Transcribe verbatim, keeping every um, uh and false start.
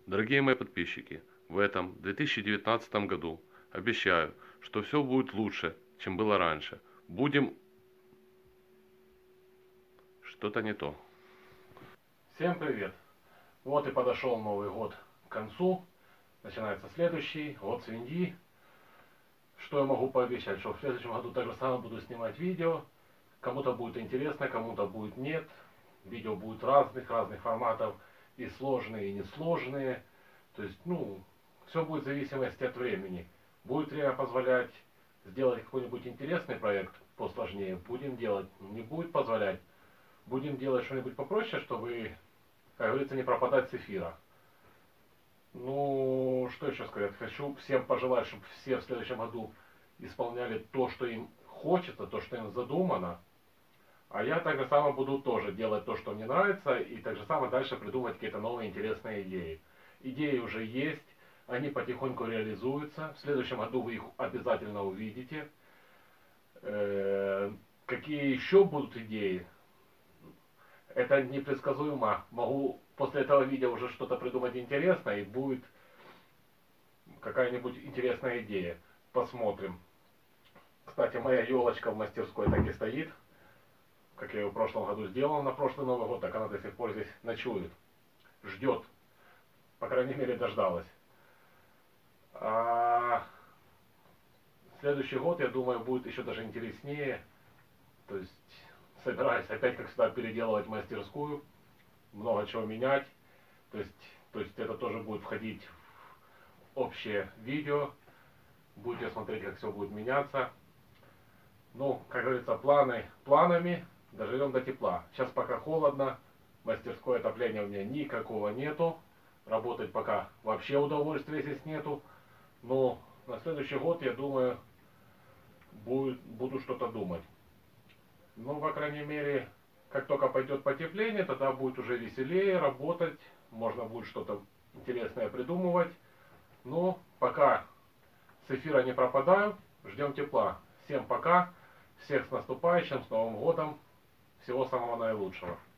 Дорогие мои подписчики, в этом две тысячи девятнадцатом году обещаю, что все будет лучше, чем было раньше. Будем... Что-то не то. Всем привет! Вот и подошел Новый год к концу. Начинается следующий, год свиньи. Что я могу пообещать? Что в следующем году так же самое буду снимать видео. Кому-то будет интересно, кому-то будет нет. Видео будет разных, разных форматов. И сложные, и несложные. То есть, ну, все будет в зависимости от времени. Будет время позволять сделать какой-нибудь интересный проект посложнее, будем делать. Не будет позволять, будем делать что-нибудь попроще, чтобы, как говорится, не пропадать с эфира. Ну, что еще сказать? Хочу всем пожелать, чтобы все в следующем году исполняли то, что им хочется, то, что им задумано. А я так же само буду тоже делать то, что мне нравится, и так же само дальше придумывать какие-то новые интересные идеи. Идеи уже есть, они потихоньку реализуются. В следующем году вы их обязательно увидите. Э-э- какие еще будут идеи? Это непредсказуемо. Могу после этого видео уже что-то придумать интересное, и будет какая-нибудь интересная идея. Посмотрим. Кстати, моя елочка в мастерской так и стоит. Как я ее в прошлом году сделал на прошлый Новый год, так она до сих пор здесь ночует. Ждет. По крайней мере, дождалась. А следующий год, я думаю, будет еще даже интереснее. То есть, собираюсь опять, как всегда, переделывать мастерскую. Много чего менять. То есть, то есть это тоже будет входить в общее видео. Будете смотреть, как все будет меняться. Ну, как говорится, планы планами. Доживем до тепла. Сейчас пока холодно. Мастерское отопления у меня никакого нету. Работать пока вообще удовольствия здесь нету. Но на следующий год, я думаю, будет, буду что-то думать. Ну, по крайней мере, как только пойдет потепление, тогда будет уже веселее работать. Можно будет что-то интересное придумывать. Но пока с эфира не пропадаю. Ждем тепла. Всем пока. Всех с наступающим, с Новым годом. Всего самого наилучшего.